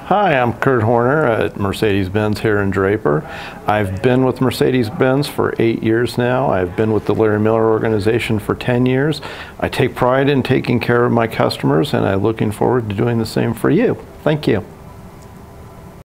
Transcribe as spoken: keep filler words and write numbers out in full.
Hi, I'm Kurt Hoerner at Mercedes-Benz here in Draper. I've been with Mercedes-Benz for eight years now. I've been with the Larry Miller organization for ten years. I take pride in taking care of my customers, and I'm looking forward to doing the same for you. Thank you.